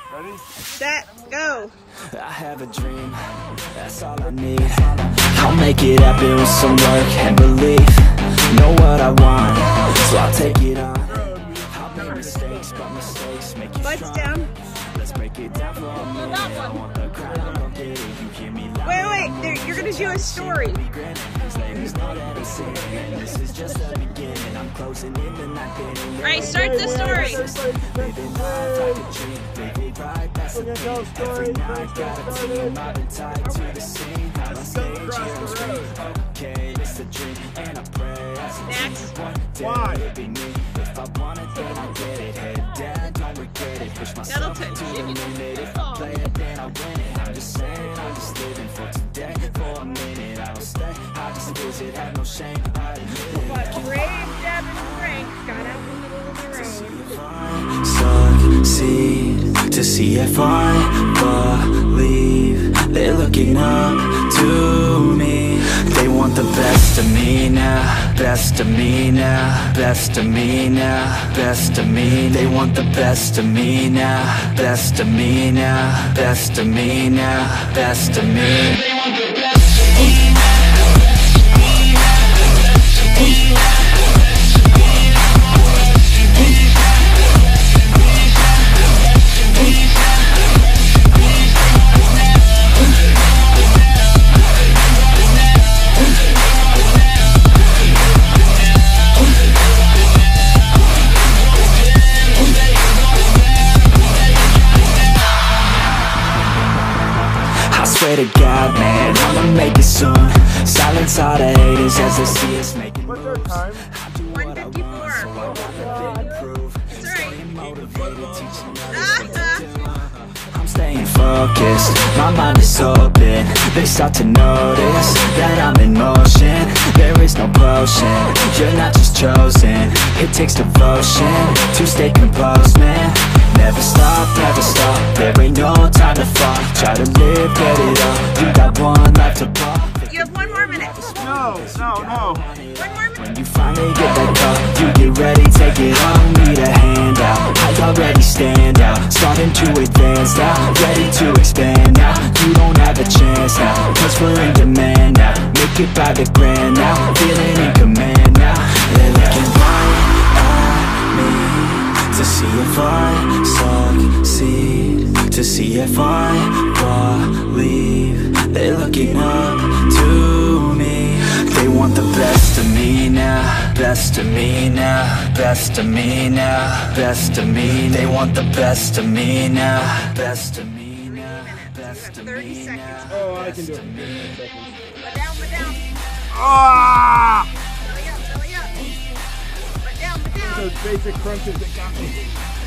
Ready? Set, go. I have a dream, that's all I need. I'll make it happen with some work and belief. Know what I want, so I'll take it on. I'll make mistakes, but mistakes make you Butts strong. down. Let's break it down for a minute. I want the crown, I don't get it. You hear me loud. Wait, there, you're gonna do a story. This is just the beginning. I'm closing in the night. Alright, start the story. Living life like a dream, baby, right? That's the thing. Every night, got a team. I've been tied to the scene. Out on stage, here and scream. Okay, it's a dream, and I pray as a Next. team. One day it'll be me. If I want it, then I'll get it. Head down, don't regret it. Push myself Middleton. to the limit. If I play it, then I win it. I'm just saying, I'm just living for today. For a minute, I will stay. I just visit, have no shame. I admit it. But brave Deb and Frank got out in the middle of the road. Succeed, to see if I believe they're looking up to me. They want the best of me now, best of me now, best of me now, best of me. They want the best of me now, best of me now, best of me now, best of me. They want the best of me now. Swear to God, man, I'ma make it soon. Silence all the haters as they see us making moves. What's our time? 154. It's alright. I'm staying focused, my mind is open. They start to notice that I'm in motion. There is no potion, you're not just chosen. It takes devotion to stay composed, man. Never stop, there ain't no time to fall. Try to live, get it up, you got one life to pop. You have 1 more minute. No. 1 more minute. When you finally get that call, you get ready, take it on. Need a handout, I already stand out. Starting to advance now, ready to expand now. You don't have a chance now, cause we're in demand now. Make it by the grand now, feeling in command now. They're looking right at me to see if I succeed, to see if I believe. They're looking up to me. They want the best of me now, best of me now, best of me now, best of me. They want the best of me now, best of me now, best of me. 30 seconds. Oh, I can do it. Put down. Ah! Belly up. Put down. Those basic crunches that got me.